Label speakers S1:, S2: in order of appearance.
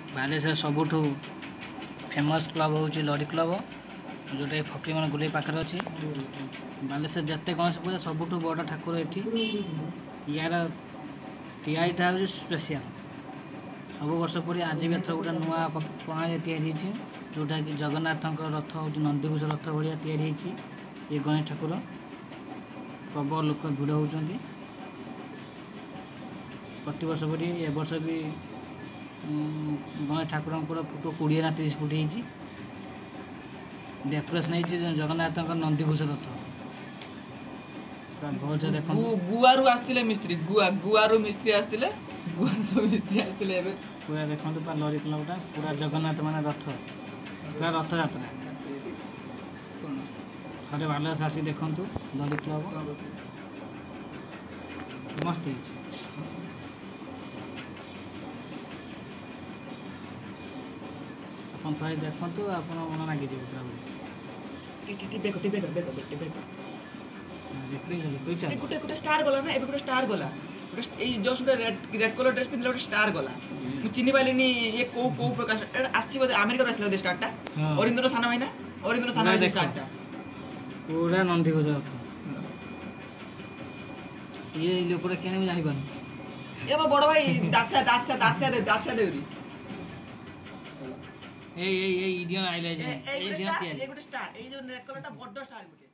S1: Baleshwar सबुठ famous club हूँ लरी club जोटा फकीरमोहन गुलेई पाखे अच्छी बालेश्वर जिते गणेश पूजा सबुठ बड़ ठाकुर ये यार तैयारीटा हूँ स्पेशल सब वर्ष पड़ी आज भी एथर गोटे नुआ प्रणाली तैयारी जोटा कि जगन्नाथ रथ हूँ नंदीघोष रथ भाया तैयारी ये गणेश ठाकुर प्रबल लोक भिड़ होती प्रति वर्ष पड़ी ए वर्ष भी गणेश ठाकुर फुट 20 ना 30 फुट होती डेकोरेशन हो जगन्नाथ नंदीघोष रथ बहुत देख
S2: गुआरू आसते मिस्त्री गुआरू मिस्त्री आसते मिस्त्री आसते
S1: पूरा देखो पूरा लरी क्लबटा पूरा जगन्नाथ मान रथ पूरा रथ यात्रा थे बालेश्वर आसी देखु लरी क्लब मस्त आप थे देखु आप मन लगे पूरा
S2: गोटे स्टार गला ना गोटे स्टार गला जस्ट गोटे रेड कलर ड्रेस पिंधले गोटे स्टार गला चिन्ह पाइलिनी ये को प्रकार आसी अमेरिका आसला स्टार्टा अरिंदर साना भाई ना अरिंदर साना भाई स्टार्टा
S1: पूरा नंदीघोष रथ ये लोकटा क्या नहीं जानी पार
S2: ए बड़ भाई दास्या देउरी
S1: ए दिया आइले
S2: ए गोटे स्टार ए जो रेड कलरटा बड़ स्टार गोटे